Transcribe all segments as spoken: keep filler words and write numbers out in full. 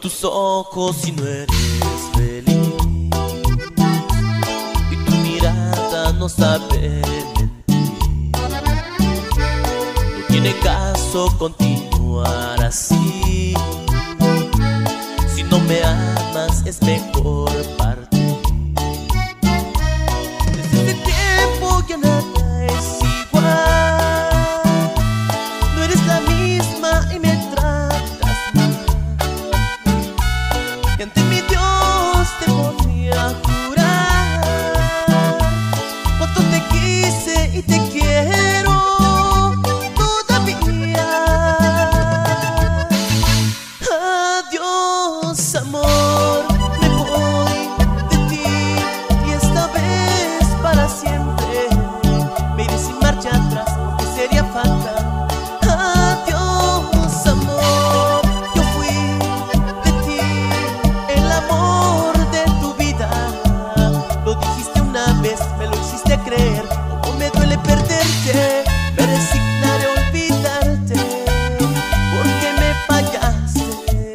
tus ojos y no eres feliz, y tu mirada no sabe mentir. No tiene caso continuar así. Si no me amas es mejor partir. Desde ese tiempo ya nada es igual. No eres la misma y me tratas mal. Que ante mi Dios te podría jurar cuánto te quise y te quiero todavía. Adiós, amor, me voy de ti y esta vez para siempre. Me iré sin marcha atrás porque sería fatal. Adiós, amor, yo fui de ti, el amor de tu vida. Lo dijiste una vez, me lo hiciste creer. Como me duele perderte, me resignaré a olvidarte porque me fallaste.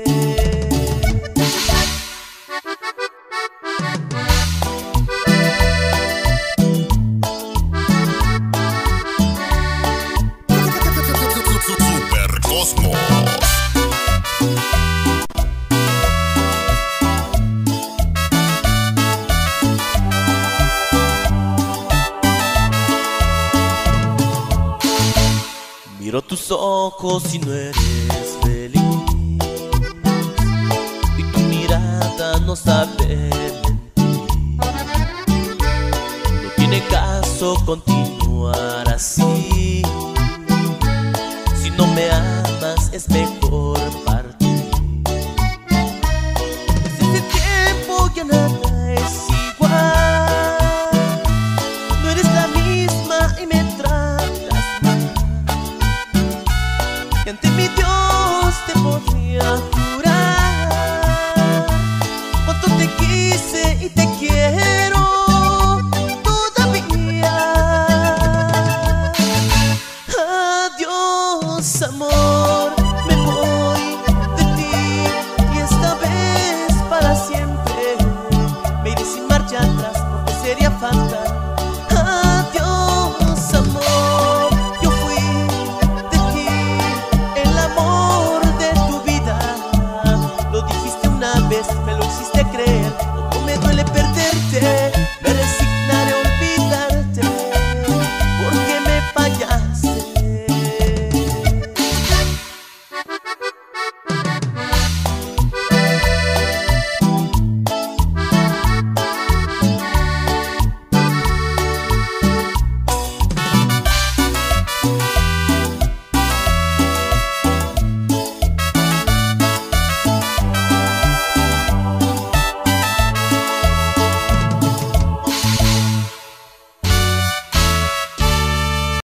Super Cosmos. Miro tus ojos y no eres feliz, y tu mirada no sabe mentir. No tiene caso continuar así.